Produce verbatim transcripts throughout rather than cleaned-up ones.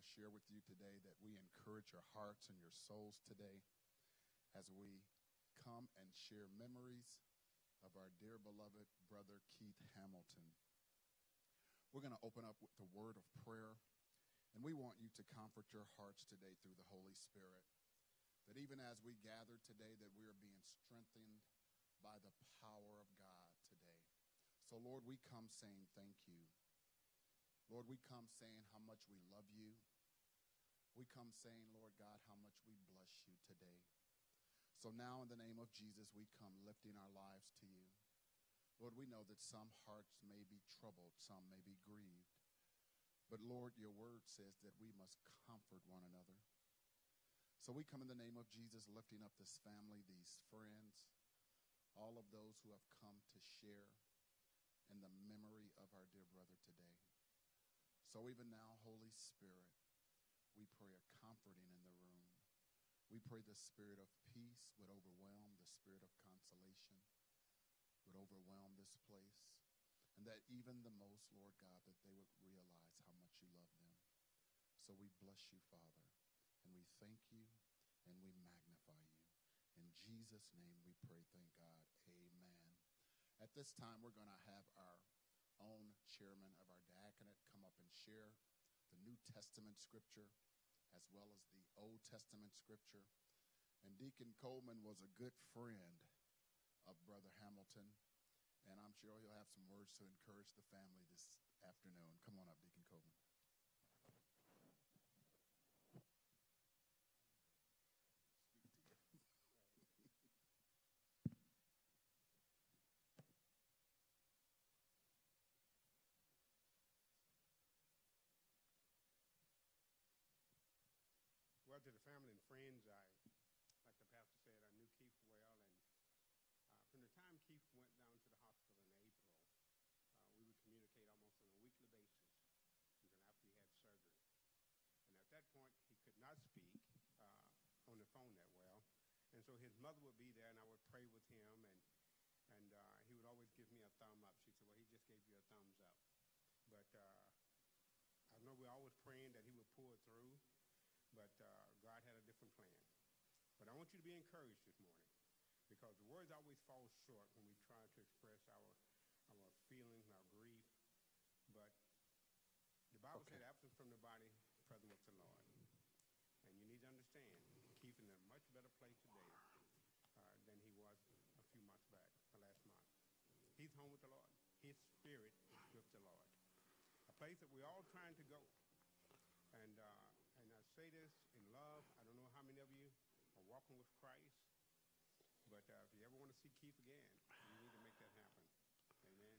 to share with you today that we encourage your hearts and your souls today as we come and share memories of our dear beloved brother Keith Hamilton. We're going to open up with the word of prayer, and we want you to comfort your hearts today through the Holy Spirit, that even as we gather today, that we are being strengthened by the power of God today. So, Lord, we come saying thank you. Lord, we come saying how much we love you. We come saying, Lord God, how much we bless you today. So now in the name of Jesus, we come lifting our lives to you. Lord, we know that some hearts may be troubled, some may be grieved. But Lord, your word says that we must comfort one another. So we come in the name of Jesus, lifting up this family, these friends, all of those who have come to share in the memory of our dear brother today. So even now, Holy Spirit, we pray a comforting in the room. We pray the spirit of peace would overwhelm, the spirit of consolation would overwhelm this place, and that even the most, Lord God, that they would realize how much you love them. So we bless you, Father, and we thank you, and we magnify you. In Jesus' name we pray, thank God. Amen. At this time, we're going to have our own chairman of our diaconate come up and share the New Testament scripture as well as the Old Testament scripture. And Deacon Coleman was a good friend of Brother Hamilton, and I'm sure he'll have some words to encourage the family this afternoon. Come on up, Deacon Coleman. Well, to the family and friends, I, like the pastor said, I knew Keith well, and uh, from the time Keith went down to the hospital in April, uh, we would communicate almost on a weekly basis until after he had surgery. And at that point, he could not speak uh, on the phone that well, and so his mother would be there, and I would pray with him, and and uh, he would always give me a thumb up. She said, well, he just gave you a thumbs up. But uh, I know we're always praying that he would pull it through. But uh, God had a different plan. But I want you to be encouraged this morning, because the words always fall short when we try to express our our feelings and our grief. But the Bible okay. said, absent from the body, present with the Lord. And you need to understand, Keith is in a much better place today uh, than he was a few months back, the last month. He's home with the Lord. His spirit is with the Lord. A place that we're all trying to go. And uh, And I say this in love. I don't know how many of you are walking with Christ, but uh, if you ever want to see Keith again, you need to make that happen. Amen.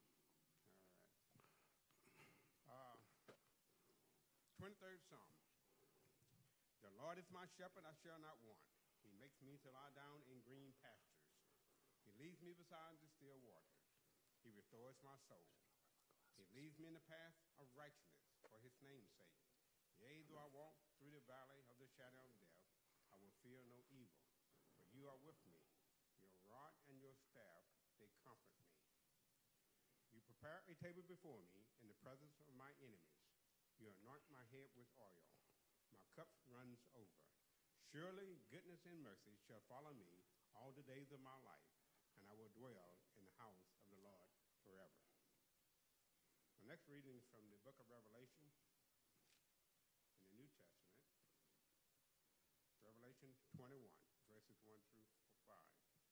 All right. Uh, twenty-third Psalm. The Lord is my shepherd, I shall not want. He makes me to lie down in green pastures. He leads me beside the still waters. He restores my soul. He leads me in the path of righteousness for his name's sake. Yea, though I walk through the valley of the shadow of death, I will fear no evil, for you are with me. Your rod and your staff, they comfort me. You prepare a table before me in the presence of my enemies. You anoint my head with oil. My cup runs over. Surely goodness and mercy shall follow me all the days of my life, and I will dwell in the house of the Lord forever. The next reading is from the book of Revelation, New Testament, Revelation twenty-one, verses one through five.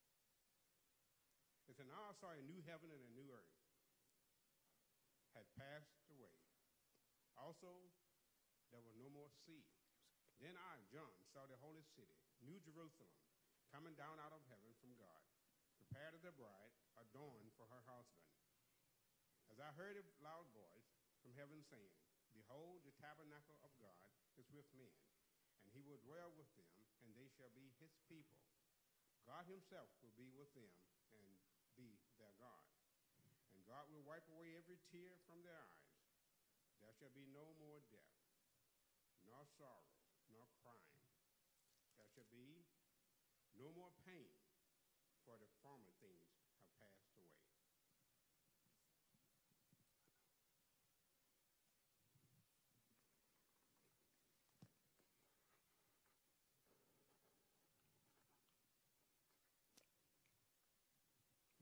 It said, now I saw a new heaven and a new earth had passed away. Also, there was no more sea. Then I, John, saw the holy city, New Jerusalem, coming down out of heaven from God, prepared as a bride, adorned for her husband. As I heard a loud voice from heaven saying, behold, the tabernacle of God is with men, and he will dwell with them, and they shall be his people. God himself will be with them and be their God. And God will wipe away every tear from their eyes. There shall be no more death, nor sorrow, nor crying. There shall be no more pain, for the former things have passed away.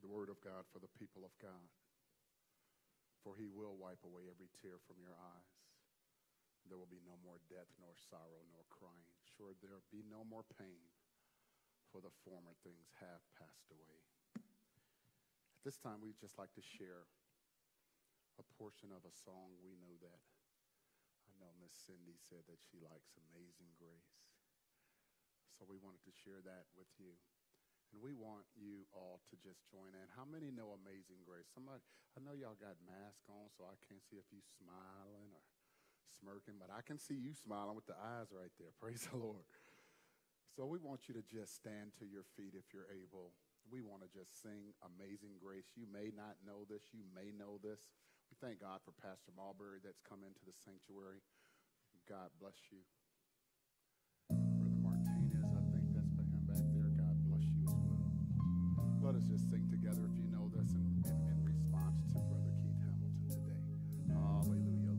word of God for the people of God. For he will wipe away every tear from your eyes. There will be no more death, nor sorrow, nor crying. Sure, there will be no more pain, for the former things have passed away. At this time, we'd just like to share a portion of a song. We know that. I know Miss Cindy said that she likes Amazing Grace. So we wanted to share that with you. And we want you all to just join in. How many know Amazing Grace? Somebody, I know y'all got masks on, so I can't see if you smiling or smirking, but I can see you smiling with the eyes right there. Praise the Lord. So we want you to just stand to your feet if you're able. We want to just sing Amazing Grace. You may not know this. You may know this. We thank God for Pastor Marbury that's come into the sanctuary. God bless you. Brother Martinez, I think that's for him back there. God bless you as well. Let us just sing together if you know this in, in, in response to Brother Keith Hamilton today. Hallelujah,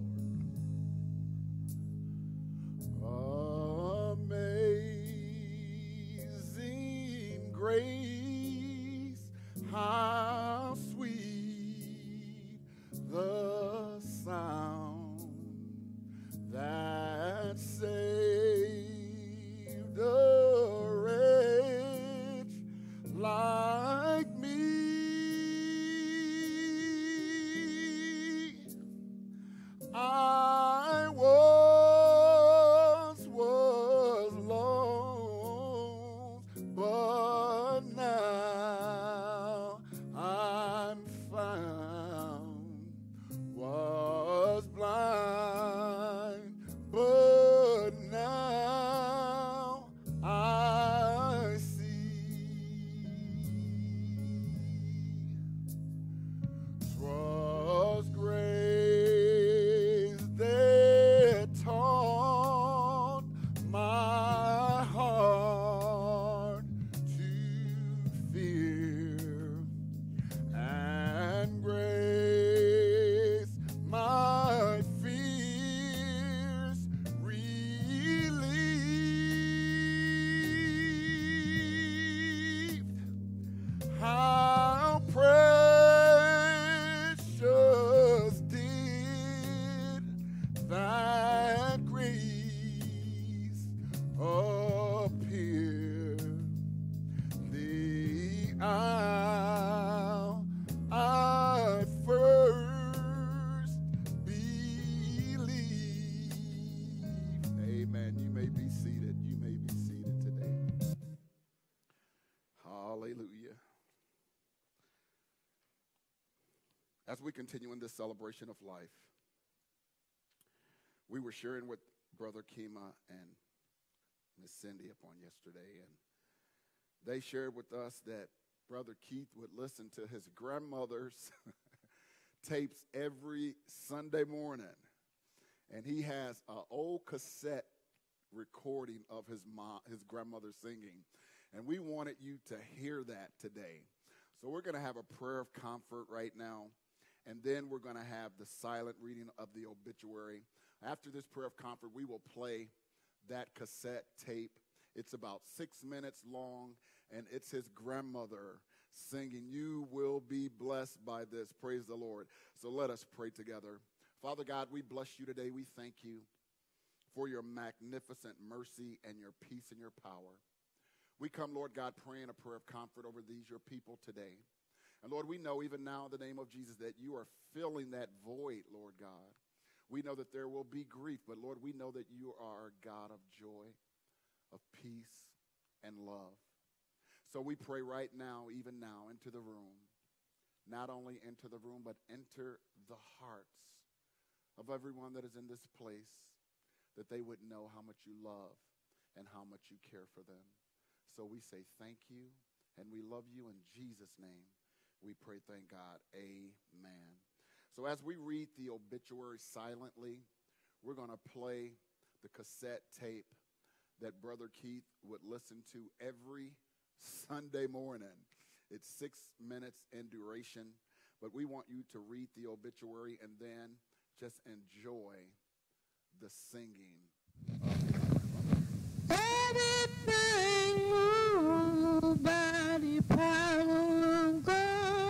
Lord. Amazing grace, how sweet the sound that saved a wretch like me. I once was lost, but now I'm found. Was blind, but now I see. 'Twas grace that taught my heart to fear, and grace my fears relieved. How precious did that grace appear the hour I first believed. Amen. You may be seated. You may be seated today. Hallelujah. As we continue in this celebration of life, we were sharing with Brother Kima and Miss Cindy upon yesterday, and they shared with us that Brother Keith would listen to his grandmother's tapes every Sunday morning. And he has an old cassette recording of his mom, his grandmother singing. And we wanted you to hear that today. So we're going to have a prayer of comfort right now. And then we're going to have the silent reading of the obituary. After this prayer of comfort, we will play that cassette tape. It's about six minutes long, and it's his grandmother singing, "You will be blessed by this." Praise the Lord. So let us pray together. Father God, we bless you today. We thank you for your magnificent mercy and your peace and your power. We come, Lord God, praying a prayer of comfort over these, your people, today. And Lord, we know even now in the name of Jesus that you are filling that void, Lord God. We know that there will be grief, but Lord, we know that you are a God of joy, of peace, and love. So we pray right now, even now, into the room. Not only into the room, but enter the hearts of everyone that is in this place, that they would know how much you love and how much you care for them. So we say thank you, and we love you in Jesus' name. We pray, thank God, amen. So as we read the obituary silently, we're going to play the cassette tape that Brother Keith would listen to every Sunday morning. It's six minutes in duration, but we want you to read the obituary and then just enjoy the singing. Everything moved by the power of God.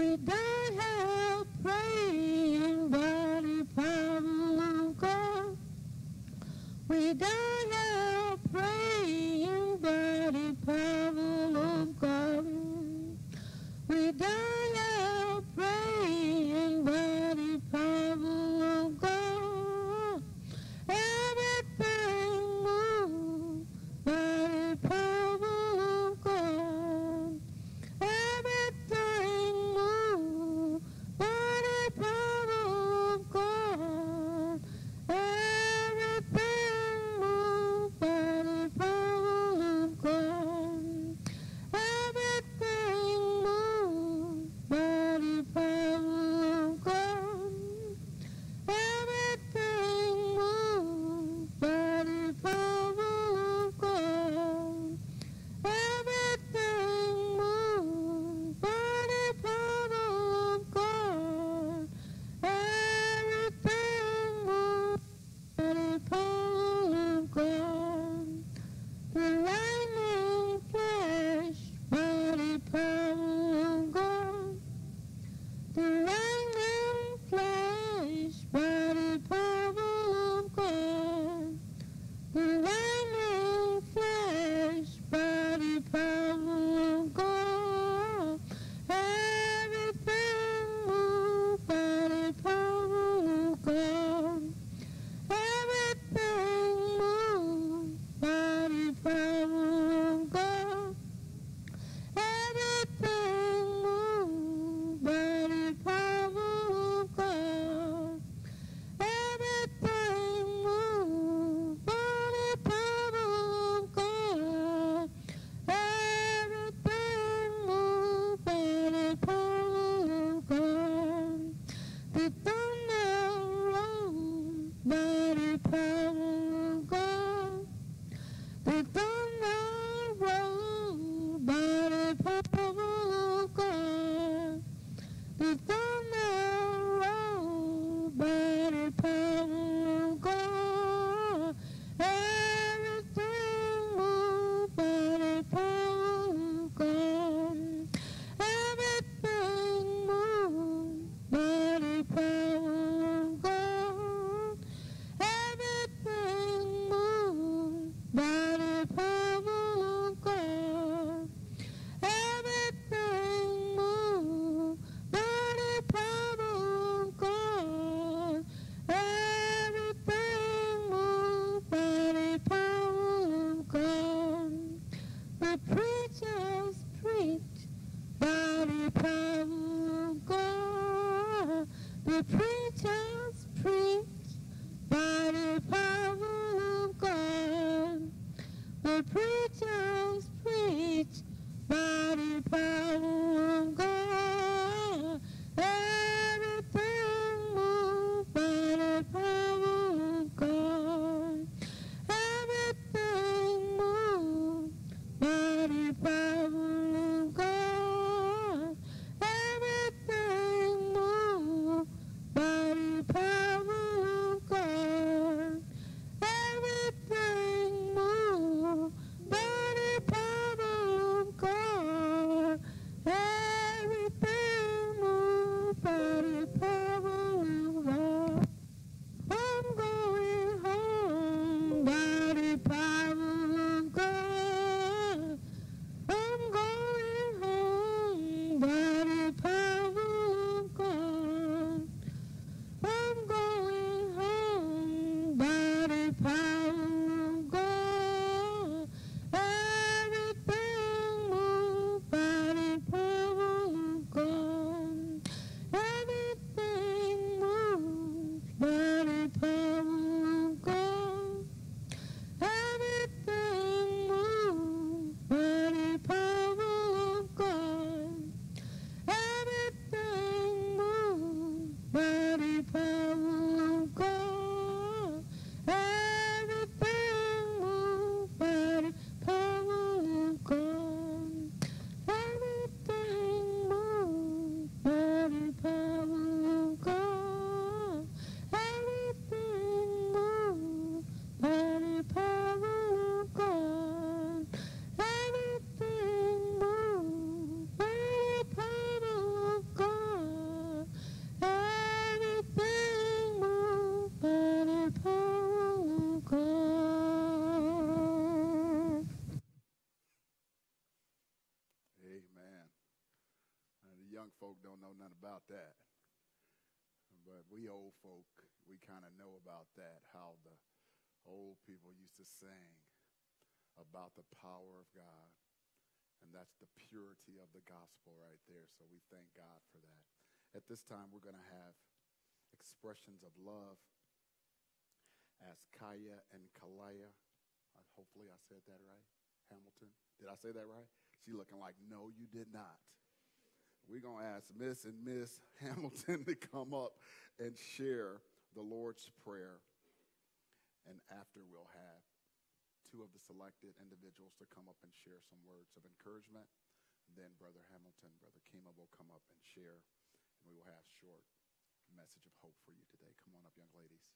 We don't have praying by the power of God. We don't have praying by the power of God. We don't have praying by the power of God. Everything moves by the power of God. Everything moves by the power of God. Everything moves by the power of God. Everything moves by the power of God. Everything moves by the power of God. Everything moves by the power of God. Everything moves by the power of God. The lightning flash by the power of God. The lightning flash by the power of God. The lightning flash by the power of God. Everything moves by the power of God. Everything moves by the power of God. Everything moves by the power of God. Everything moves by the power of God. Everything moves by the power of God. The thunder rolls by the power of God. The thunder rolls by the power of God. The thunder rolls by the power of God. Everything moves by the power of God. Everything moves by the power of God. Everything moves by the power of God. Everything moves by the power of God. Everything moves by the power of God. The preachers preach by the power of God. The preachers preach by the power of God. The preachers preach by the power of God. Everything moves by the power of God. Everything moves by the power of God. Everything moves by folk don't know nothing about that. But we old folk, we kind of know about that, how the old people used to sing about the power of God. And that's the purity of the gospel right there. So we thank God for that. At this time, we're going to have expressions of love as Kaya and Kalaya. Uh, hopefully I said that right. Hamilton. Did I say that right? She looking like, no, you did not. We're going to ask Miss and Miss Hamilton to come up and share the Lord's Prayer. And after, we'll have two of the selected individuals to come up and share some words of encouragement. And then Brother Hamilton, Brother Kima will come up and share. And we will have a short message of hope for you today. Come on up, young ladies.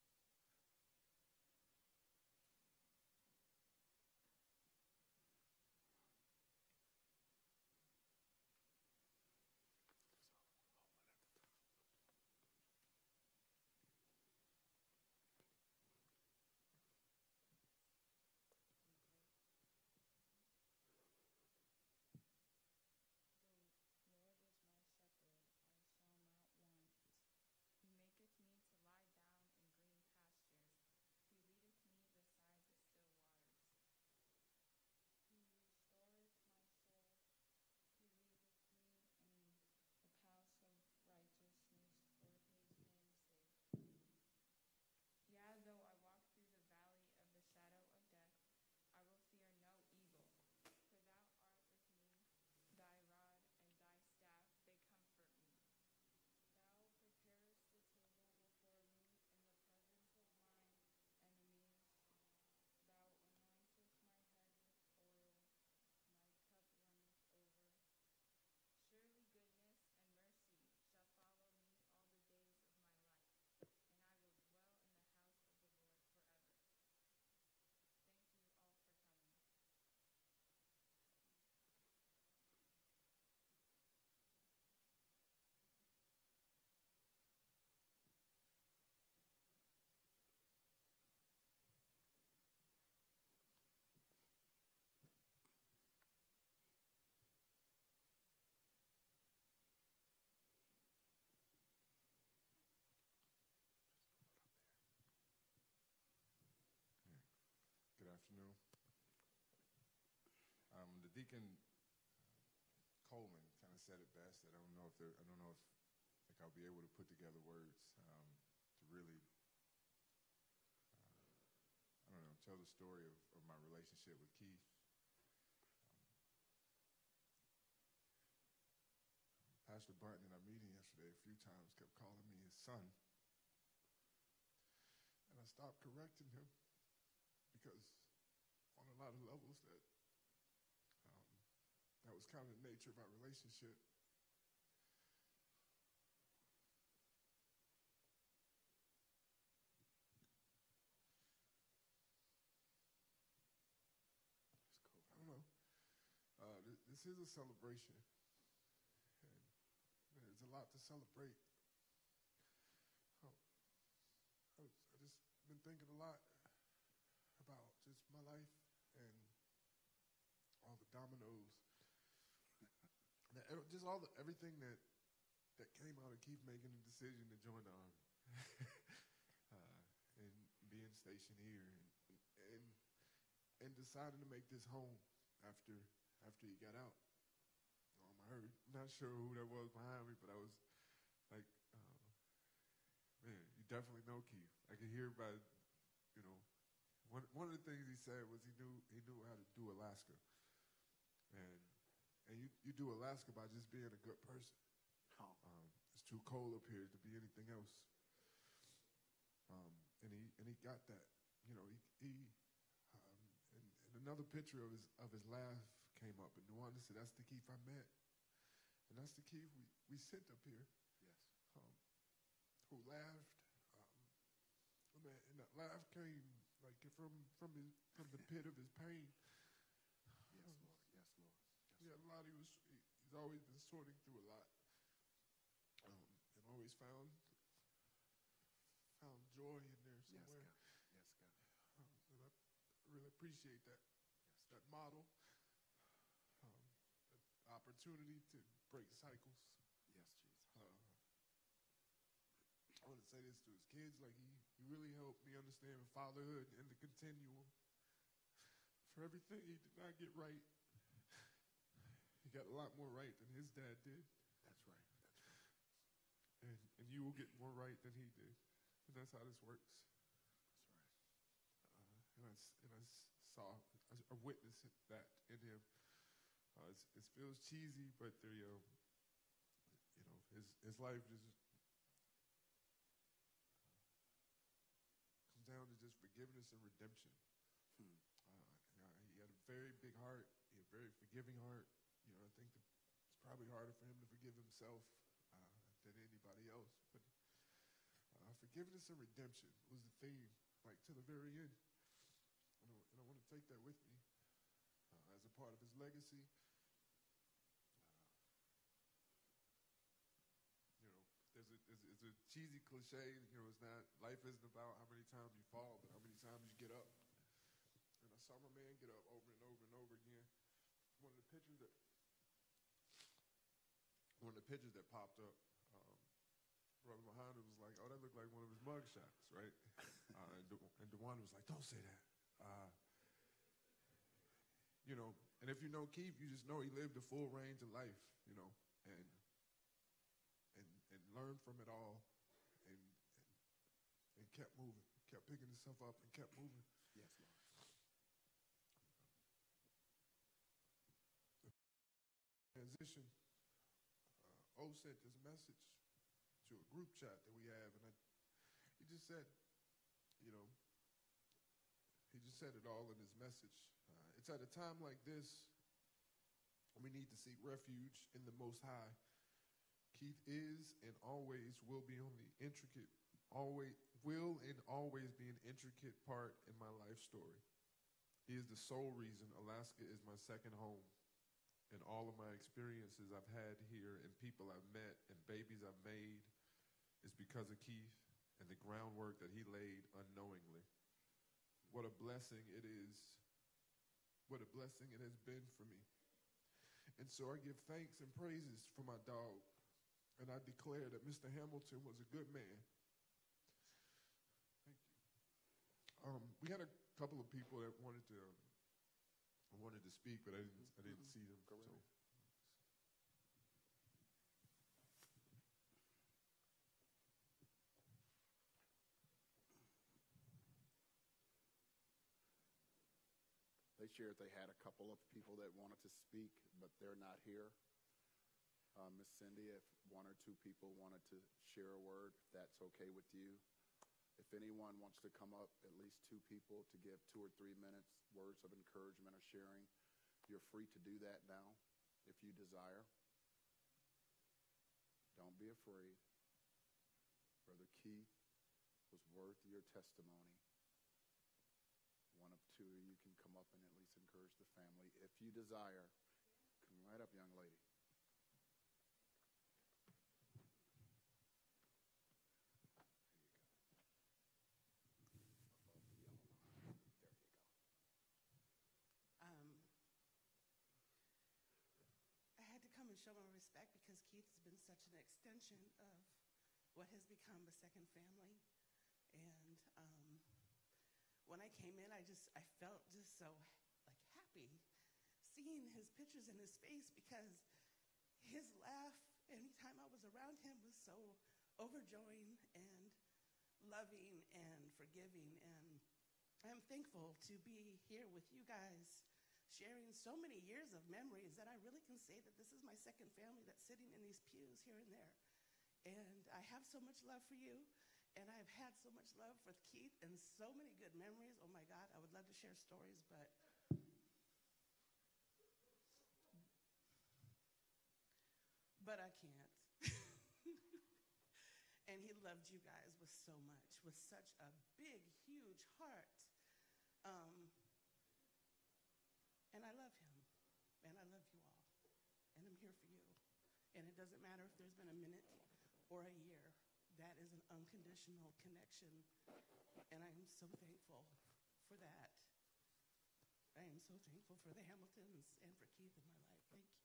Good afternoon. Um, the deacon Coleman kind of said it best. I don't know if there, I don't know if like I'll be able to put together words um, to really, uh, I don't know, tell the story of, of my relationship with Keith. Um, Pastor Barton in our meeting yesterday a few times kept calling me his son, and I stopped correcting him because on a lot of levels that um, that was kind of the nature of our relationship. I don't know. Uh, th- this is a celebration, and there's a lot to celebrate. Oh, I, was, I just been thinking a lot about just my life and all the dominoes, that, just all the everything that that came out of Keith making the decision to join the Army uh, and being stationed here, and, and and deciding to make this home after after he got out. Um, I heard, not sure who that was behind me, but I was like, uh, man, you definitely know Keith. I could hear by, you know. One one of the things he said was he knew he knew how to do Alaska, and and you, you do Alaska by just being a good person. Oh. Um, it's too cold up here to be anything else. Um, and he and he got that. You know, he he um, and, and another picture of his of his laugh came up, and Nuwanda said, "That's the Keith I met, and that's the Keith we, we sent up here." Yes. Um, who laughed? Um, and that laugh came. Like from from his from the pit of his pain. Yes, Lord. Yes, Lord. Yes, he had a lot. He was. He, he's always been sorting through a lot, um, and always found found joy in there somewhere. Yes, God. Yes, God. Um, and I really appreciate that. Yes, that model, um, that opportunity to break cycles. say this to his kids. Like he, he really helped me understand fatherhood and the continuum. For everything he did not get right, he got a lot more right than his dad did. That's right. That's right. And, and you will get more right than he did. And that's how this works. That's right. Uh, and, I, s- and I s- saw, I, I witnessed that in him. Uh, it's, it feels cheesy, but the, um, you know, his, his life just comes down to just forgiveness and redemption. Hmm. Uh, you know, he had a very big heart. He had a very forgiving heart. You know, I think the, it's probably harder for him to forgive himself uh, than anybody else. But uh, forgiveness and redemption was the theme, like to the very end. And I, and I want to take that with me uh, as a part of his legacy. Uh, you know, there's a, there's, it's a cheesy cliche. You know, it's not, life isn't about how many times you fall, but how many times you get up. And I saw my man get up over and over and over again. One of the pictures that one of the pictures that popped up, um, Brother Muhammad was like, "Oh, that looked like one of his mug shots, right?" uh, and, De- and DeWanda was like, "Don't say that." Uh, you know, and if you know Keith, you just know he lived a full range of life, you know, and and and learned from it all, and and, and kept moving, kept picking himself up, and kept moving. Yes, Lord. Transition. Uh, o sent this message to a group chat that we have, and I, he just said, you know, he just said it all in his message. Uh, it's at a time like this we need to seek refuge in the Most High. Keith is and always will be on the intricate, always will and always be an intricate part in my life story. He is the sole reason Alaska is my second home. And all of my experiences I've had here and people I've met and babies I've made is because of Keith and the groundwork that he laid unknowingly. What a blessing it is. What a blessing it has been for me. And so I give thanks and praises for my dog. And I declare that Mister Hamilton was a good man. Thank you. Um, we had a couple of people that wanted to um, wanted to speak, but I didn't I didn't see them. Go So. ahead. They shared they had a couple of people that wanted to speak, but they're not here. Uh, Miss Cindy, if one or two people wanted to share a word, if that's okay with you. If anyone wants to come up, at least two people, to give two or three minutes, words of encouragement or sharing, you're free to do that now if you desire. Don't be afraid. Brother Keith was worth your testimony. One of two of you can come up and at least encourage the family. If you desire, come right up, young lady. Um, I had to come and show my respect because Keith has been such an extension of what has become a second family. And um, when I came in, I just, I felt just so like happy seeing his pictures in his face because his laugh anytime I was around him was so overjoying and loving and forgiving. And I'm thankful to be here with you guys sharing so many years of memories that I really can say that this is my second family that's sitting in these pews here and there. And I have so much love for you, and I've had so much love for Keith and so many good memories. Oh my God, I would love to share stories, but but I can't. And he loved you guys with so much, with such a big, huge heart. Um, and I love him, and I love you all, and I'm here for you. And it doesn't matter if there's been a minute or a year. That is an unconditional connection, and I am so thankful for that. I am so thankful for the Hamiltons and for Keith in my life. Thank you.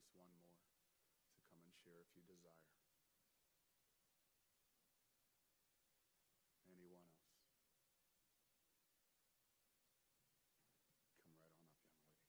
just one more to come and share if you desire. Anyone else? Come right on up, young lady.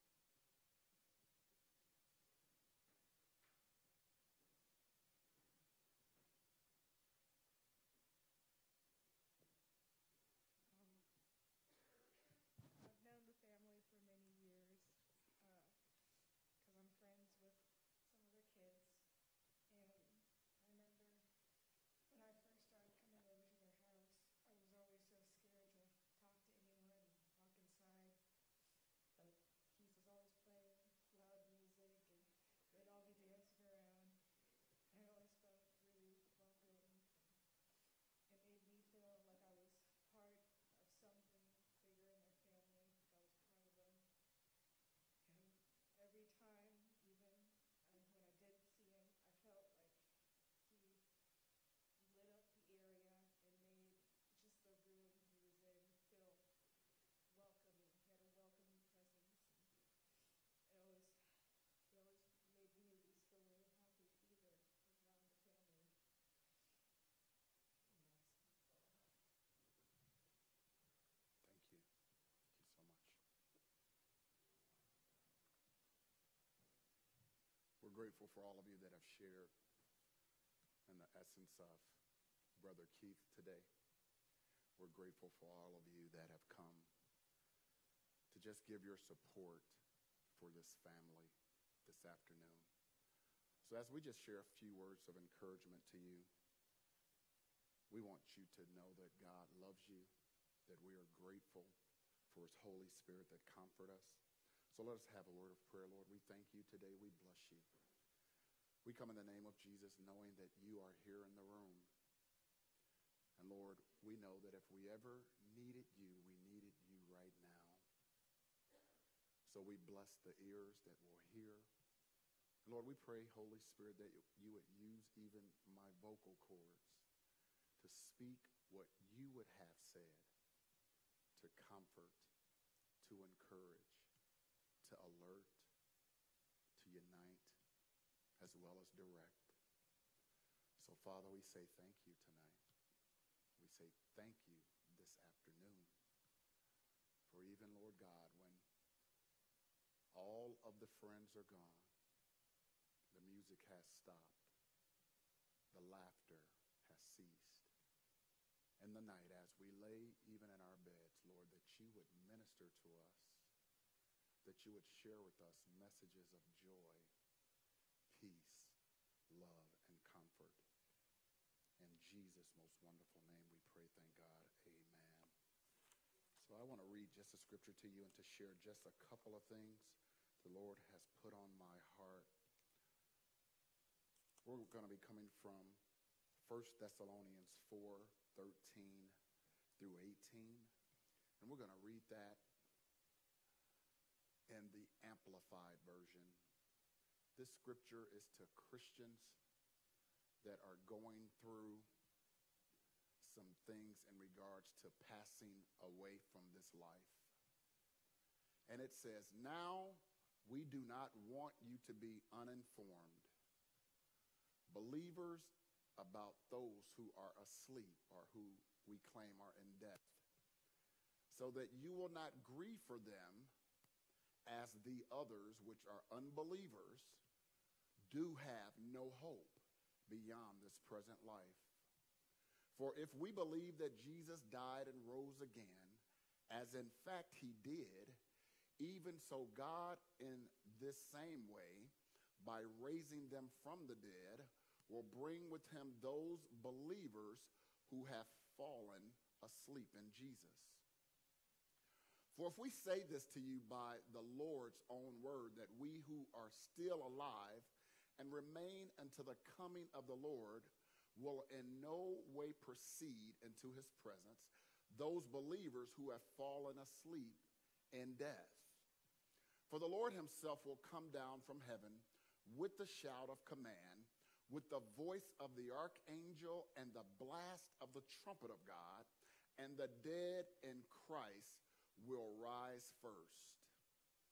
I've known the family for many years because I'm friends with some of their kids. And I remember when I first started coming over to their house, I was always so scared to talk to anyone and walk inside. But Keith was always playing loud music, and they'd all be dancing around. And I always felt really welcome. It made me feel like I was part of something bigger in their family, like I was part of them. And every time, even uh, when I didn't see him, I felt like he lit up the area and made just the room he was in feel welcoming. He had a welcoming presence. And it always, it always made me just feel really happy to be there around the family. And that's all. Thank you. Thank you so much. We're grateful for all of you that have shared in the essence of Brother Keith today. We're grateful for all of you that have come to just give your support for this family this afternoon. So as we just share a few words of encouragement to you, we want you to know that God loves you, that we are grateful for his Holy Spirit that comfort us. So let us have a word of prayer. Lord, we thank you today. We bless you. We come in the name of Jesus knowing that you are here in the room. And Lord, we know that if we ever needed you, we needed you right now. So we bless the ears that will hear. Lord, we pray, Holy Spirit, that you would use even my vocal cords to speak what you would have said, to comfort, to encourage, to alert, to unite, as well as direct. So, Father, we say thank you tonight. We say thank you this afternoon. For even, Lord God, when all of the friends are gone, the music has stopped, the laughter has ceased. In the night, as we lay even in our beds, Lord, that you would minister to us, that you would share with us messages of joy, peace, love, and comfort. In Jesus' most wonderful name we pray, thank God, amen. So I want to read just a scripture to you and to share just a couple of things the Lord has put on my heart. We're going to be coming from First Thessalonians four, thirteen through eighteen. And we're going to read that in the Amplified Version. This scripture is to Christians that are going through some things in regards to passing away from this life. And it says, "Now we do not want you to be uninformed, believers, about those who are asleep or who we claim are in death, so that you will not grieve for them as the others which are unbelievers do have no hope beyond this present life. For if we believe that Jesus died and rose again, as in fact he did, even so God in this same way, by raising them from the dead, will bring with him those believers who have fallen asleep in Jesus. For if we say this to you by the Lord's own word, that we who are still alive and remain until the coming of the Lord will in no way proceed into his presence those believers who have fallen asleep in death. For the Lord himself will come down from heaven with the shout of command, with the voice of the archangel and the blast of the trumpet of God, and the dead in Christ will rise first.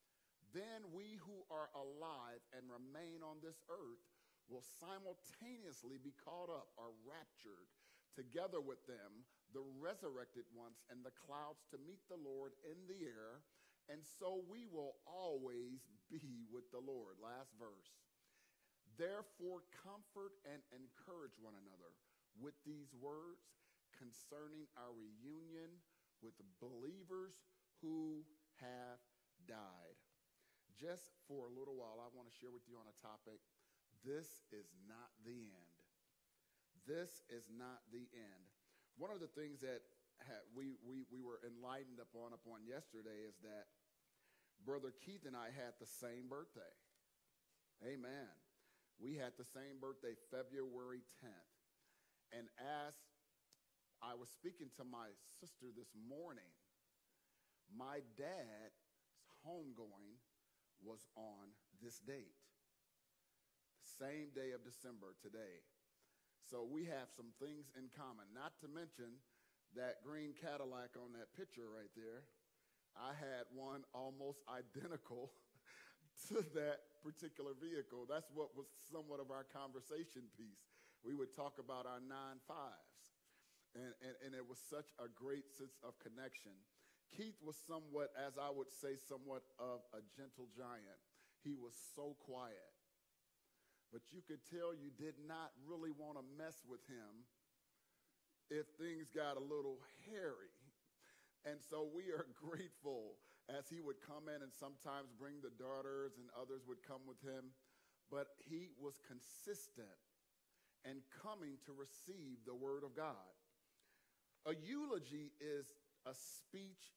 then we who are alive and remain on this earth will simultaneously be caught up or raptured together with them, the resurrected ones, in the clouds to meet the Lord in the air, and so we will always be with the Lord. Last verse. Therefore, comfort and encourage one another with these words concerning our reunion with believers who have died. Just for a little while, I want to share with you on a topic. This is not the end. This is not the end. One of the things that ha- we, we, we were enlightened upon upon yesterday is that Brother Keith and I had the same birthday. Amen. We had the same birthday, February tenth. And as I was speaking to my sister this morning, my dad's homegoing was on this date. Same day of December, today. So we have some things in common, not to mention that green Cadillac on that picture right there. I had one almost identical to that particular vehicle. That's what was somewhat of our conversation piece. We would talk about our nine fives, and, and, and it was such a great sense of connection. Keith was somewhat, as I would say, somewhat of a gentle giant. He was so quiet. But you could tell you did not really want to mess with him if things got a little hairy. And so we are grateful as he would come in and sometimes bring the daughters and others would come with him. But he was consistent and coming to receive the word of God. A eulogy is a speech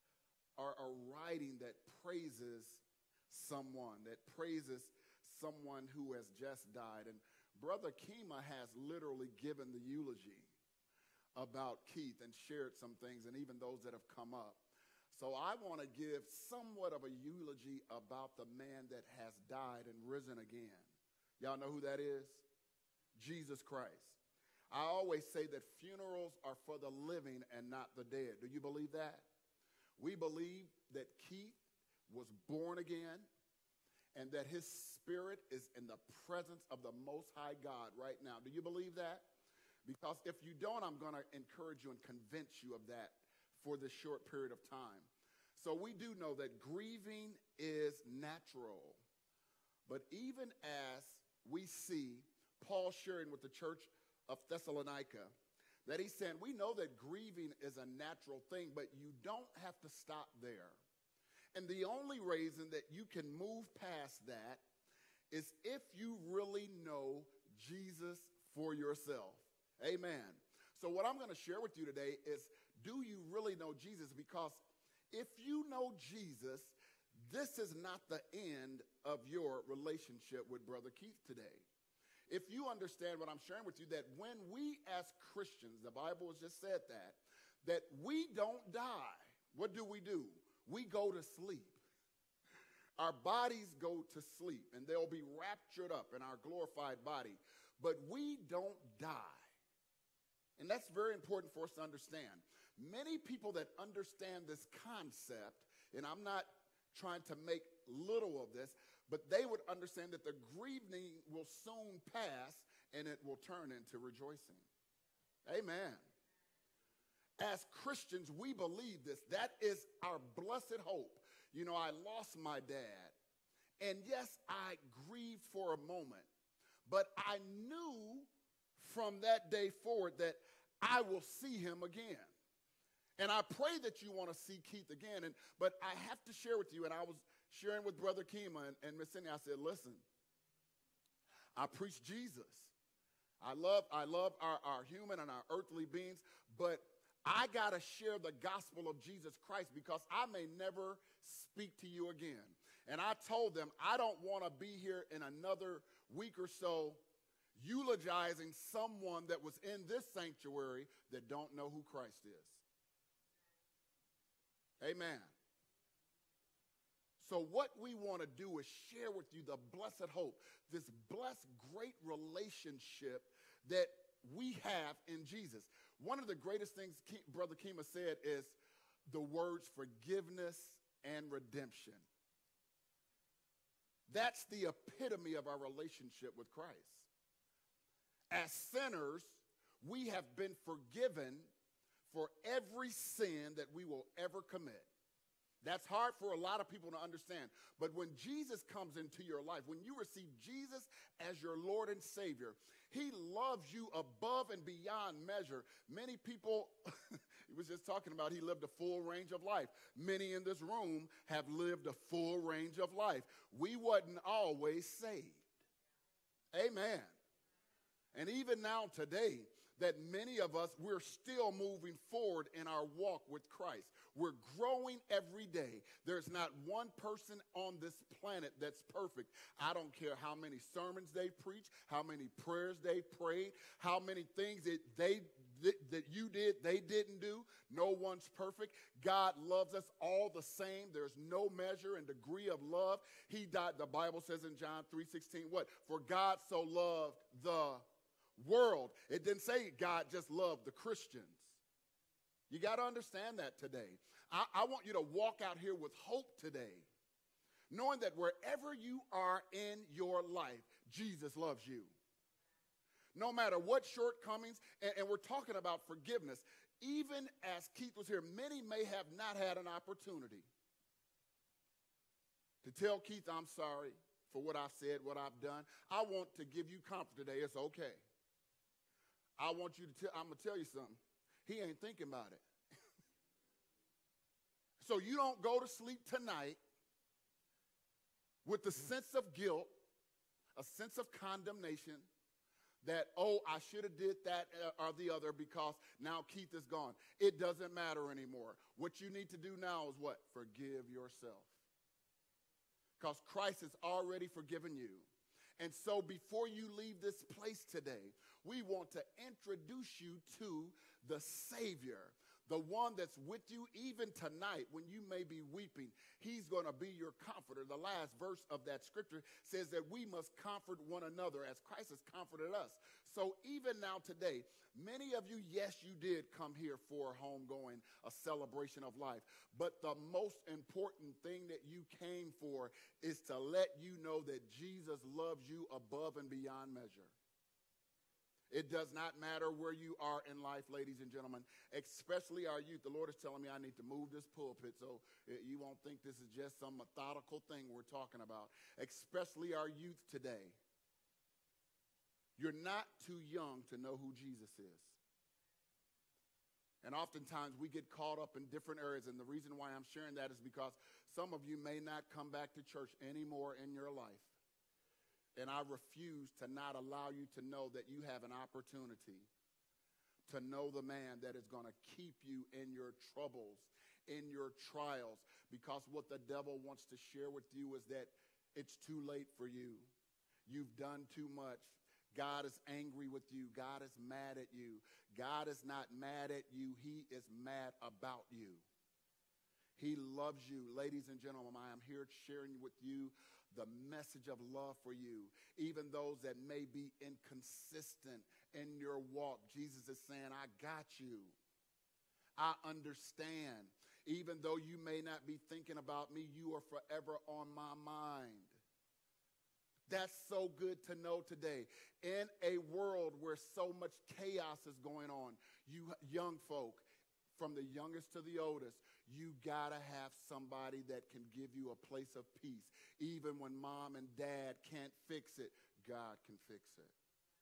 or a writing that praises someone, that praises someone who has just died. And Brother Kima has literally given the eulogy about Keith and shared some things, and even those that have come up. So I want to give somewhat of a eulogy about the man that has died and risen again. Y'all know who that is? Jesus Christ. I always say that funerals are for the living and not the dead. Do you believe that? We believe that Keith was born again, and that his spirit is in the presence of the Most High God right now. Do you believe that? Because if you don't, I'm going to encourage you and convince you of that for this short period of time. So we do know that grieving is natural. But even as we see Paul sharing with the church of Thessalonica, that he's saying, we know that grieving is a natural thing, but you don't have to stop there. And the only reason that you can move past that is if you really know Jesus for yourself. Amen. So what I'm going to share with you today is, do you really know Jesus? Because if you know Jesus, this is not the end of your relationship with Brother Keith today. If you understand what I'm sharing with you, that when we as Christians, the Bible has just said that, that we don't die. What do we do? We go to sleep. Our bodies go to sleep, and they'll be raptured up in our glorified body. But we don't die. And that's very important for us to understand. Many people that understand this concept, and I'm not trying to make little of this, but they would understand that the grieving will soon pass, and it will turn into rejoicing. Amen. As Christians, we believe this. That is our blessed hope. You know, I lost my dad. And yes, I grieved for a moment. But I knew from that day forward that I will see him again. And I pray that you want to see Keith again. And but I have to share with you, and I was sharing with Brother Kima and, and Miss Cindy, I said, listen, I preach Jesus. I love, I love our, our human and our earthly beings, but I got to share the gospel of Jesus Christ because I may never speak to you again. And I told them I don't want to be here in another week or so eulogizing someone that was in this sanctuary that don't know who Christ is. Amen. So what we want to do is share with you the blessed hope, this blessed great relationship that we have in Jesus. One of the greatest things Ke- Brother Kima said is the words forgiveness and redemption. That's the epitome of our relationship with Christ. As sinners, we have been forgiven for every sin that we will ever commit. That's hard for a lot of people to understand. But when Jesus comes into your life, when you receive Jesus as your Lord and Savior, he loves you above and beyond measure. Many people, he was just talking about he lived a full range of life. Many in this room have lived a full range of life. We wasn't always saved. Amen. And even now today, that many of us, we're still moving forward in our walk with Christ. We're growing every day. There's not one person on this planet that's perfect. I don't care how many sermons they preach, how many prayers they prayed, how many things that they that you did, they didn't do. No one's perfect. God loves us all the same. There's no measure and degree of love. He died, the Bible says in John three sixteen, what? For God so loved the world. It didn't say God just loved the Christians. You got to understand that today. I, I want you to walk out here with hope today, knowing that wherever you are in your life, Jesus loves you. No matter what shortcomings, and, and we're talking about forgiveness. Even as Keith was here, many may have not had an opportunity to tell Keith, I'm sorry for what I've said, what I've done. I want to give you comfort today. It's okay. I want you to tell, I'm going to tell you something. He ain't thinking about it. So you don't go to sleep tonight with the sense of guilt, a sense of condemnation that, oh, I should have did that or the other because now Keith is gone. It doesn't matter anymore. What you need to do now is what? Forgive yourself. Because Christ has already forgiven you. And so before you leave this place today, we want to introduce you to the Savior, the one that's with you even tonight when you may be weeping. He's going to be your comforter. The last verse of that scripture says that we must comfort one another as Christ has comforted us. So even now today, many of you, yes, you did come here for homegoing, a celebration of life. But the most important thing that you came for is to let you know that Jesus loves you above and beyond measure. It does not matter where you are in life, ladies and gentlemen, especially our youth. The Lord is telling me I need to move this pulpit so you won't think this is just some methodical thing we're talking about, especially our youth today. You're not too young to know who Jesus is. And oftentimes we get caught up in different areas, and the reason why I'm sharing that is because some of you may not come back to church anymore in your life. And I refuse to not allow you to know that you have an opportunity to know the man that is going to keep you in your troubles, in your trials, because what the devil wants to share with you is that it's too late for you. You've done too much. God is angry with you. God is mad at you. God is not mad at you. He is mad about you. He loves you. Ladies and gentlemen, I am here sharing with you the message of love for you. Even those that may be inconsistent in your walk, Jesus is saying, I got you. I understand. Even though you may not be thinking about me, you are forever on my mind. That's so good to know today. In a world where so much chaos is going on, you young folk, from the youngest to the oldest, you got to have somebody that can give you a place of peace. Even when mom and dad can't fix it, God can fix it.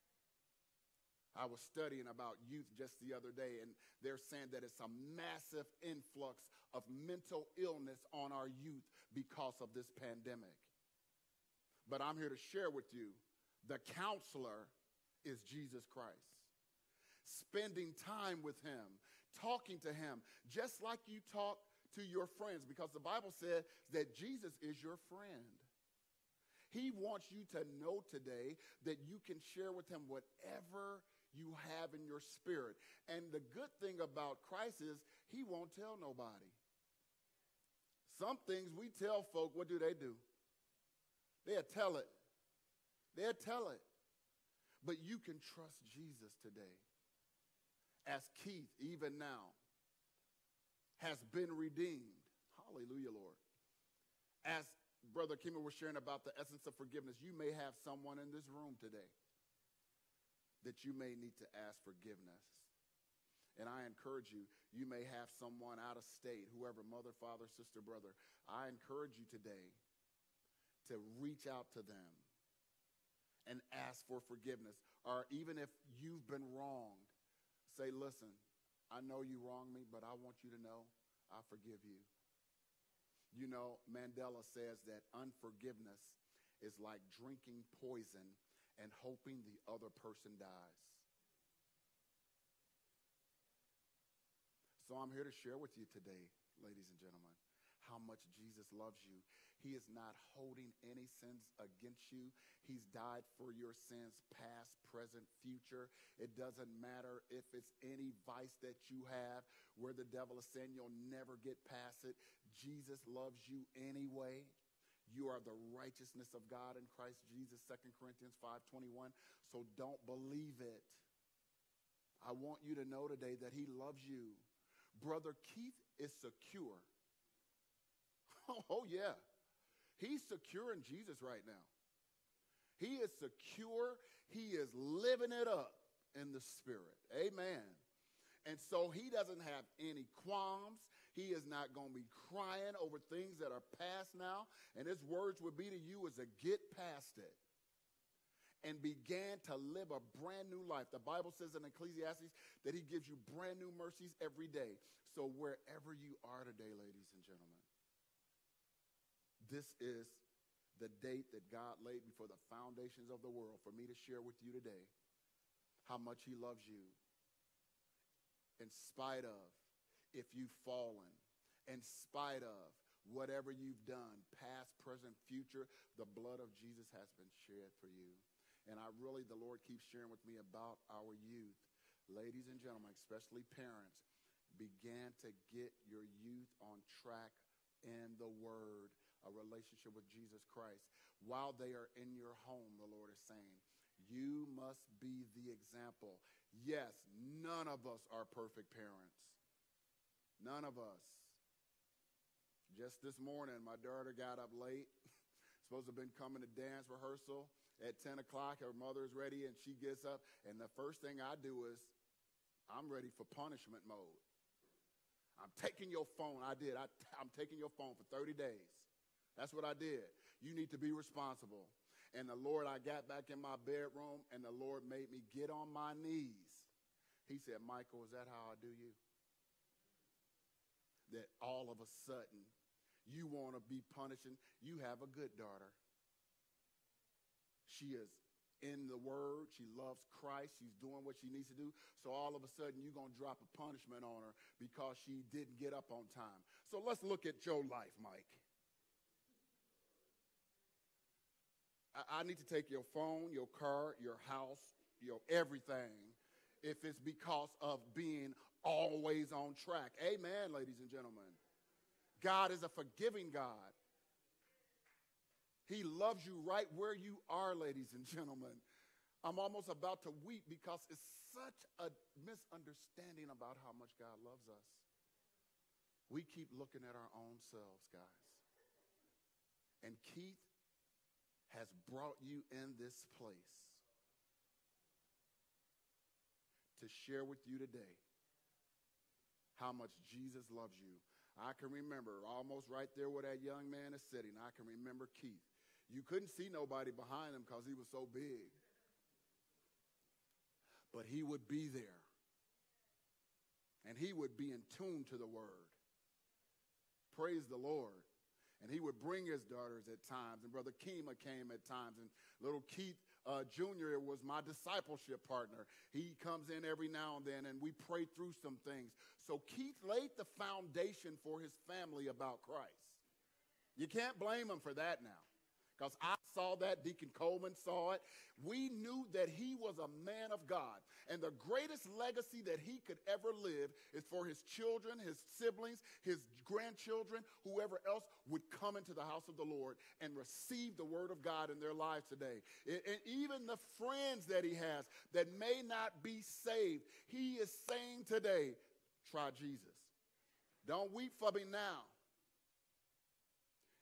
I was studying about youth just the other day, and they're saying that it's a massive influx of mental illness on our youth because of this pandemic. But I'm here to share with you, the counselor is Jesus Christ. Spending time with him, talking to him, just like you talk to your friends, because the Bible says that Jesus is your friend. He wants you to know today that you can share with him whatever you have in your spirit. And the good thing about Christ is he won't tell nobody. Some things we tell folk, what do they do? They'll tell it. They'll tell it. But you can trust Jesus today. As Keith, even now, has been redeemed. Hallelujah, Lord. As Brother Kima was sharing about the essence of forgiveness. You may have someone in this room today that you may need to ask forgiveness. And I encourage you, you may have someone out of state, whoever, mother, father, sister, brother. I encourage you today to reach out to them and ask for forgiveness. Or even if you've been wronged, say, listen, I know you wronged me, but I want you to know I forgive you. You know, Mandela says that unforgiveness is like drinking poison and hoping the other person dies. So I'm here to share with you today, ladies and gentlemen, how much Jesus loves you. He is not holding any sins against you. He's died for your sins, past, present, future. It doesn't matter if it's any vice that you have where the devil is saying you'll never get past it. Jesus loves you anyway. You are the righteousness of God in Christ Jesus, Second Corinthians five twenty-one. So don't believe it. I want you to know today that he loves you. Brother Keith is secure. Oh, oh, yeah. He's secure in Jesus right now. He is secure. He is living it up in the Spirit. Amen. And so he doesn't have any qualms. He is not going to be crying over things that are past now. And his words would be to you is to get past it and began to live a brand new life. The Bible says in Ecclesiastes that he gives you brand new mercies every day. So wherever you are today, ladies and gentlemen, this is the date that God laid before the foundations of the world for me to share with you today how much he loves you. In spite of if you've fallen, in spite of whatever you've done, past, present, future, the blood of Jesus has been shed for you. And I really, the Lord keeps sharing with me about our youth. Ladies and gentlemen, especially parents, began to get your youth on track in the Word, a relationship with Jesus Christ. While they are in your home, the Lord is saying, you must be the example. Yes, none of us are perfect parents. None of us. Just this morning, my daughter got up late. Supposed to have been coming to dance rehearsal. At ten o'clock, her mother is ready, and she gets up. And the first thing I do is, I'm ready for punishment mode. I'm taking your phone. I did. I, I'm taking your phone for thirty days. That's what I did. You need to be responsible. And the Lord, I got back in my bedroom, and the Lord made me get on my knees. He said, Michael, is that how I do you? That all of a sudden, you want to be punishing. You have a good daughter. She is in the Word. She loves Christ. She's doing what she needs to do. So all of a sudden, you're going to drop a punishment on her because she didn't get up on time. So let's look at your life, Mike. I, I need to take your phone, your car, your house, your everything, if it's because of being always on track. Amen, ladies and gentlemen. God is a forgiving God. He loves you right where you are, ladies and gentlemen. I'm almost about to weep because it's such a misunderstanding about how much God loves us. We keep looking at our own selves, guys. And Keith has brought you in this place to share with you today how much Jesus loves you. I can remember almost right there where that young man is sitting. I can remember Keith. You couldn't see nobody behind him because he was so big. But he would be there. And he would be in tune to the Word. Praise the Lord. And he would bring his daughters at times. And Brother Kima came at times. And little Keith uh, Junior was my discipleship partner. He comes in every now and then, and we pray through some things. So Keith laid the foundation for his family about Christ. You can't blame him for that now. Because I saw that, Deacon Coleman saw it. We knew that he was a man of God. And the greatest legacy that he could ever live is for his children, his siblings, his grandchildren, whoever else would come into the house of the Lord and receive the word of God in their lives today. And even the friends that he has that may not be saved, he is saying today, try Jesus. Don't weep for me now.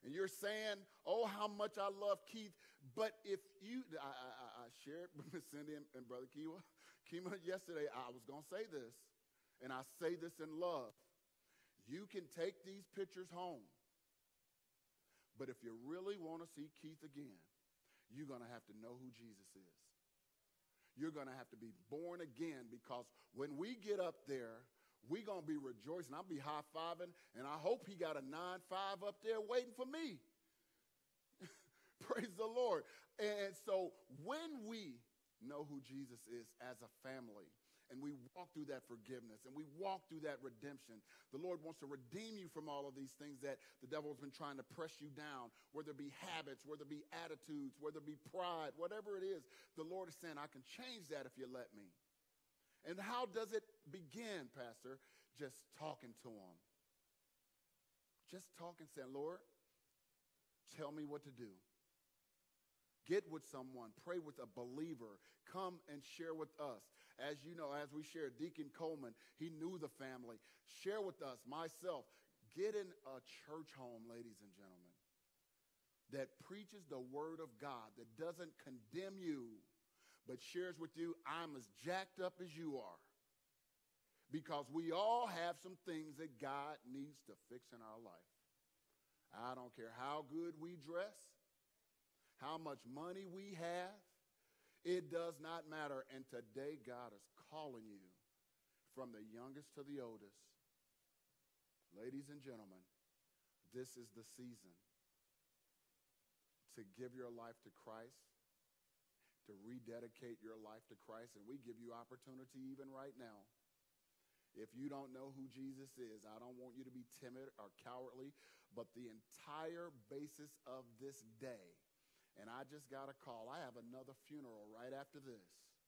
And you're saying, oh, how much I love Keith. But if you, I, I, I shared with Miss Cindy and, and Brother Kiwa, Kima yesterday, I was going to say this, and I say this in love. You can take these pictures home, but if you really want to see Keith again, you're going to have to know who Jesus is. You're going to have to be born again, because when we get up there, we're going to be rejoicing. I'll be high-fiving, and I hope he got a nine five up there waiting for me. Praise the Lord. And so when we know who Jesus is as a family, and we walk through that forgiveness, and we walk through that redemption, the Lord wants to redeem you from all of these things that the devil has been trying to press you down, whether it be habits, whether it be attitudes, whether it be pride, whatever it is. The Lord is saying, I can change that if you let me. And how does it begin, Pastor? Just talking to him. Just talking, saying, Lord, tell me what to do. Get with someone. Pray with a believer. Come and share with us. As you know, as we shared, Deacon Coleman, he knew the family. Share with us, myself. Get in a church home, ladies and gentlemen, that preaches the word of God, that doesn't condemn you, but shares with you, I'm as jacked up as you are. Because we all have some things that God needs to fix in our life. I don't care how good we dress, how much money we have. It does not matter. And today God is calling you from the youngest to the oldest. Ladies and gentlemen, this is the season to give your life to Christ, to rededicate your life to Christ. And we give you opportunity even right now. If you don't know who Jesus is, I don't want you to be timid or cowardly, but the entire basis of this day, and I just got a call. I have another funeral right after this.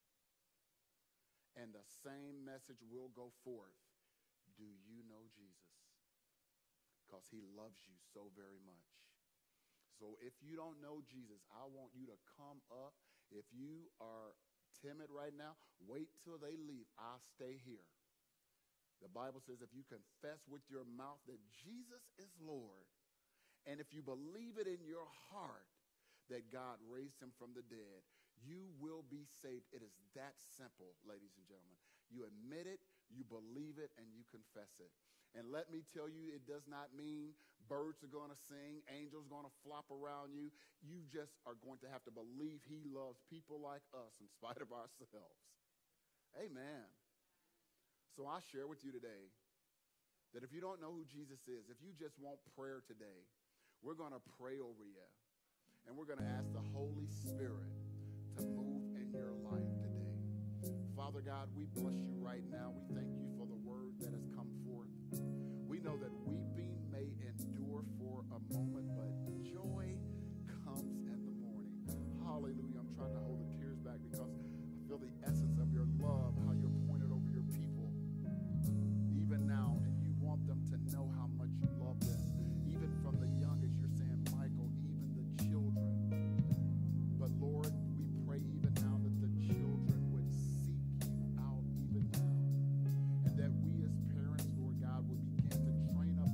And the same message will go forth. Do you know Jesus? Because he loves you so very much. So if you don't know Jesus, I want you to come up. If you are timid right now, wait till they leave. I'll stay here. The Bible says if you confess with your mouth that Jesus is Lord, and if you believe it in your heart that God raised him from the dead, you will be saved. It is that simple, ladies and gentlemen. You admit it, you believe it, and you confess it. And let me tell you, it does not mean birds are going to sing, angels are going to flop around you. You just are going to have to believe he loves people like us in spite of ourselves. Amen. So I share with you today that if you don't know who Jesus is, if you just want prayer today, we're going to pray over you. And we're going to ask the Holy Spirit to move in your life today. Father God, we bless you right now. We thank you for the word that has come forth. We know that weeping may endure for a moment, but joy comes in the morning. Hallelujah. I'm trying to hold the tears back because I feel the essence of your love, how you're pointed over your people even now, and you want them to know how much you love them. Even from the youngest, you're saying, Michael, even the children. But Lord, we pray even now that the children would seek you out even now, and that we as parents, Lord God, would begin to train up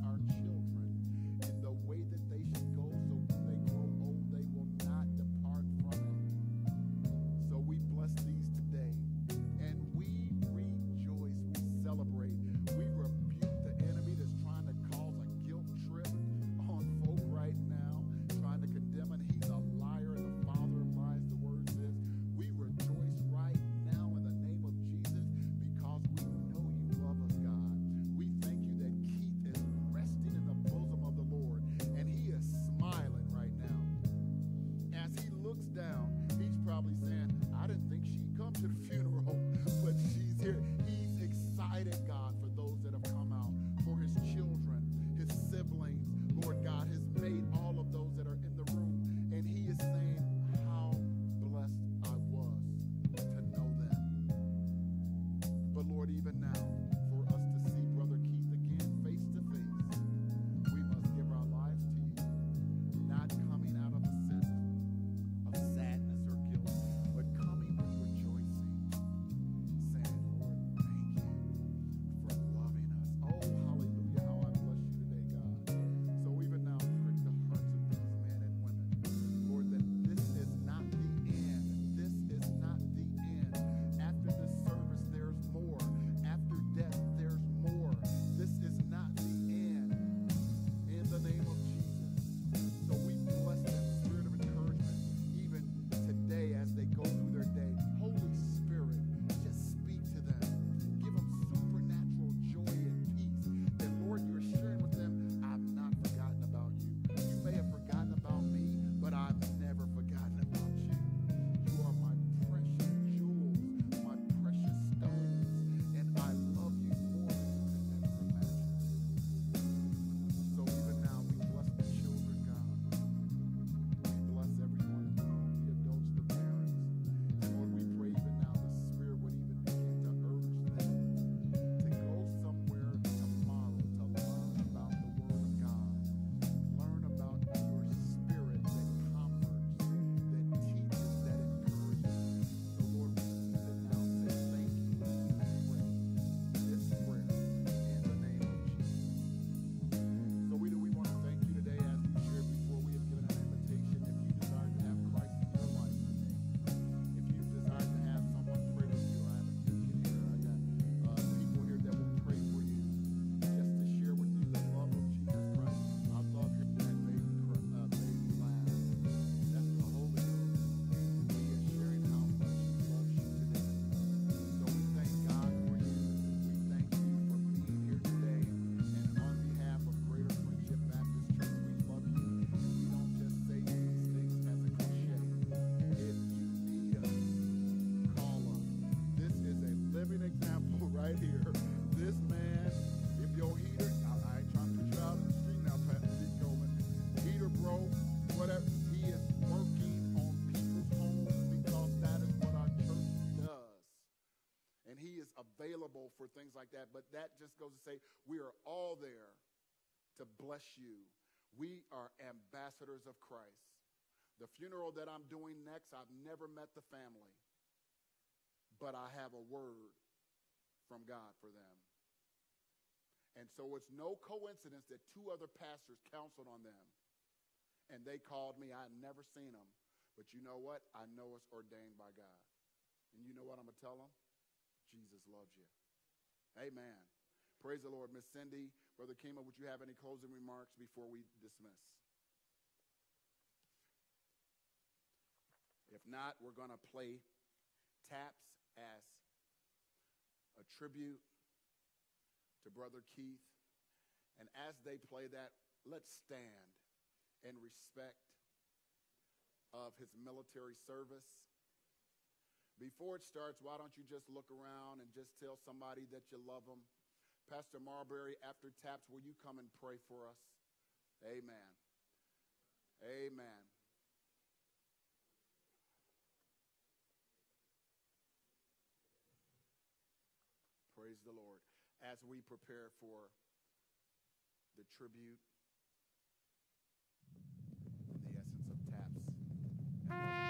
accountable for things like that, but that just goes to say we are all there to bless you. We are ambassadors of Christ. The funeral that I'm doing next, I've never met the family, but I have a word from God for them. And so it's no coincidence that two other pastors counseled on them, and they called me. I had never seen them, but you know what? I know it's ordained by God. And you know what I'm going to tell them? Jesus loves you. Amen. Praise the Lord. Miss Cindy, Brother Kima, would you have any closing remarks before we dismiss? If not, we're going to play Taps as a tribute to Brother Keith. And as they play that, let's stand in respect of his military service. Before it starts, why don't you just look around and just tell somebody that you love them? Pastor Marbury, after Taps, will you come and pray for us? Amen. Amen. Praise the Lord. As we prepare for the tribute, the essence of Taps.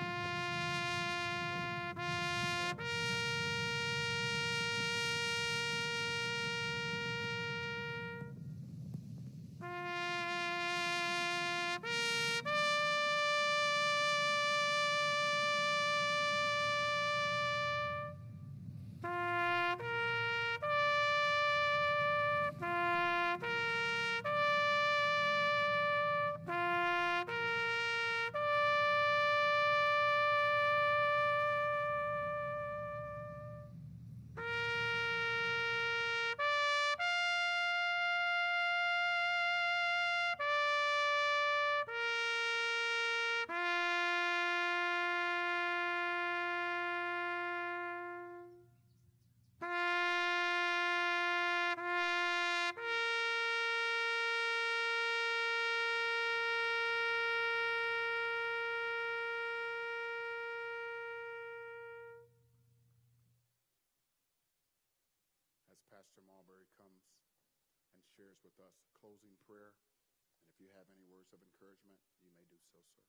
Pastor Marbury comes and shares with us closing prayer. And if you have any words of encouragement, you may do so, sir.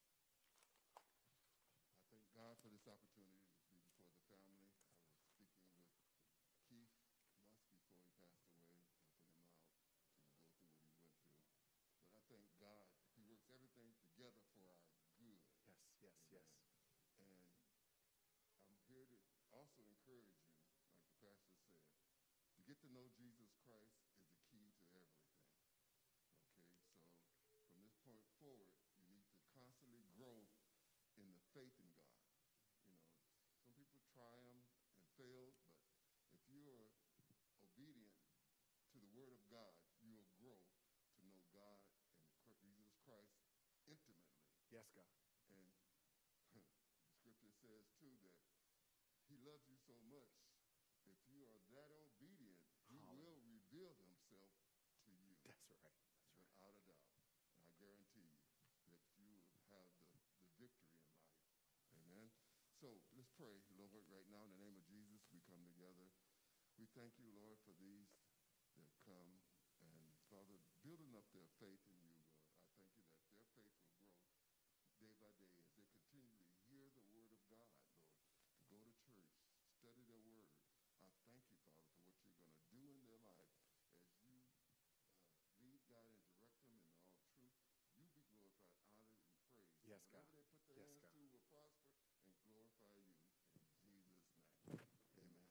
I thank God for this opportunity to be before the family. I was speaking with Keith months before he passed away, helping him out to go through what he went through. But I thank God. He works everything together for our good. Yes, yes, Amen. yes. And I'm here to also encourage you, like the pastor said, to get to know Jesus Christ is the key to everything. Okay, so from this point forward, you need to constantly grow in the faith in God. You know, some people triumph and fail, but if you're obedient to the word of God, you'll grow to know God and Jesus Christ intimately. Yes, God. And the scripture says, too, that he loves you so much. If you are that obedient, he Hallelujah. will reveal himself to you. That's right. That's right. Without a doubt. And I guarantee you that you will have the, the victory in life. Amen. So let's pray, Lord, right now in the name of Jesus. We come together. We thank you, Lord, for these that come. And, Father, building up their faith in you, Lord. I thank you that their faith will grow day by day as they continually hear the word of God, Lord, to go to church, study their word. I thank you, Father, for what you're going to do in their life as you uh, lead, God, and direct them in all truth. You be glorified, honored, and praised. Yes, Whatever God. they put their Yes, hands God. to will prosper and glorify you in Jesus' name. Amen.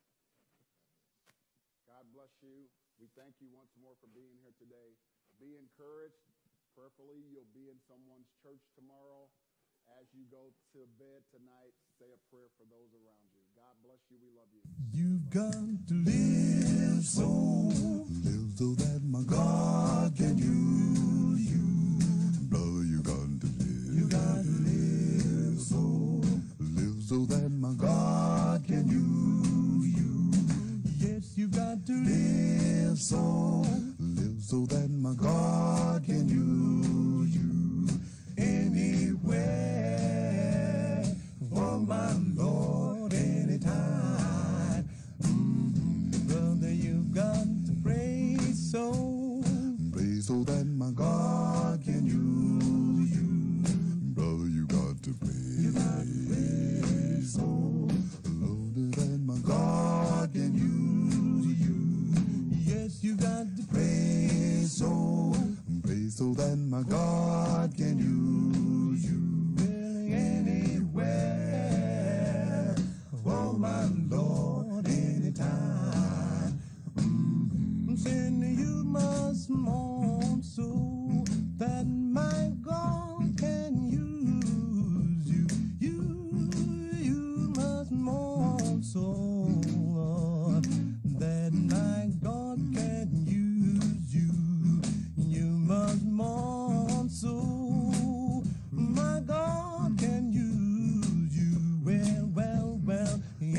God bless you. We thank you once more for being here today. Be encouraged. Prayerfully, you'll be in someone's church tomorrow. As you go to bed tonight, say a prayer for those around you. God bless you. We love you. You've got to live so, live so that my God can use you. Brother, you got to live. You got to live so, live so that my God can use you. Yes, you got to live so, live so that my God can use you. Anywhere for my Lord, anytime. Mm-hmm. that my God can use you. Brother, you got to praise. You got to praise. So, Lord, that my God can use you. Yes, you got to praise so. Praise so that my God can use you. Well, anywhere. Oh, my Lord, anytime. Mm-hmm. Then you must mourn so that my God can use you. You, you must mourn so, Lord, that my God can use you. You must mourn so my God can use you. Well, well, well,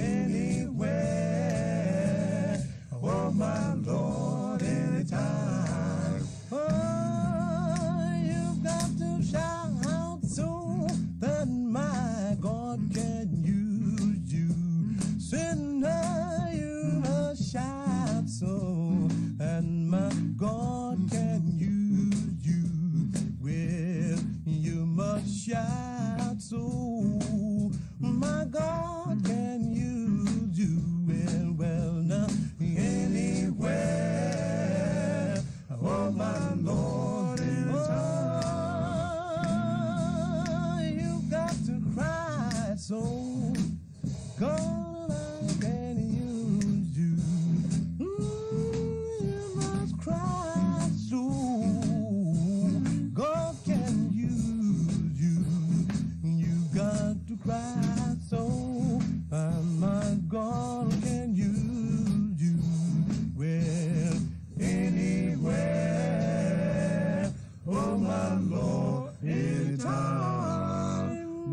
anywhere. Oh, my Lord, anytime. Oh, you've got to shout so that my God can use you. Sinner, you must shout so and my God can use you. Well, you must shout so my God can use you. Well, well, now anywhere. Oh, my Lord, anytime. Oh, you got to cry so God, I can use you. Mm, you must cry so God can use you. You got to cry so and my God can use you. Well, anywhere. Oh, my Lord, anytime.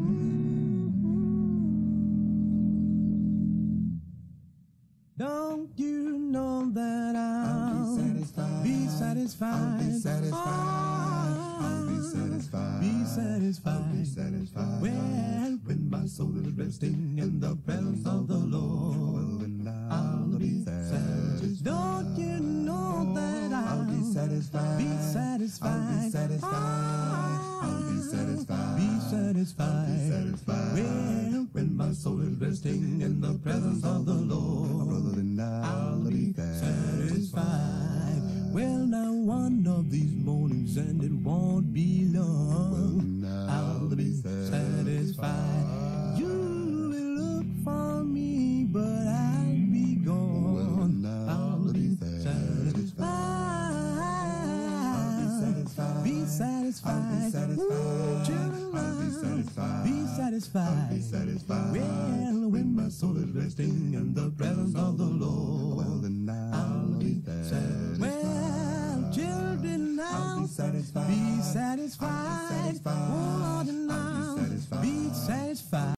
Don't you know that I'll, I'll be satisfied? Be satisfied. I'll be satisfied. I'll be satisfied. Be satisfied. I'll be satisfied. Well, when my soul is resting in the presence of the Lord, well, then I'll, I'll be satisfied. Don't you know that I'll, I'll be satisfied? Be satisfied. I'll be satisfied. I'll be satisfied. Be satisfied. I'll be satisfied. Well, when my soul is resting in the presence of the Lord, brother, then I'll be satisfied. Well, now one of these mornings, and it won't be long, well, I'll be satisfied. You will look for me, but I'll be gone. Well, I'll be satisfied. I'll be satisfied. Be satisfied. I'll be satisfied. Children, I'll be satisfied. Be satisfied. I'll be satisfied. Well, when my soul is resting in the presence of the Lord, well, then I'll be satisfied. Well, children, I'll be satisfied. Be satisfied. Oh, Lord,